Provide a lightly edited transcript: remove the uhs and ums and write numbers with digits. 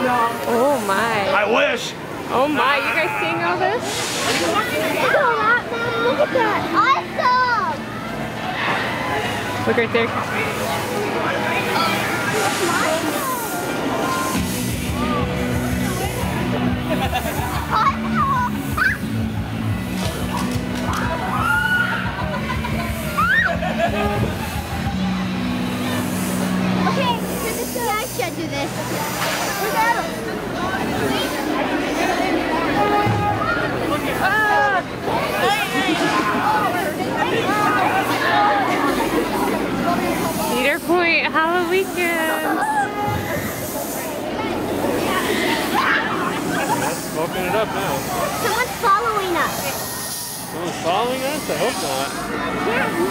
Oh my. I wish. Oh my, you guys seeing all this? Look at that, man. Look at that. Awesome. Look right there. Okay, I should do this. Look at him. Cedar Point HalloWeekend. That's smoking it up now. Someone's following us. Someone's following us? I hope not. Yeah,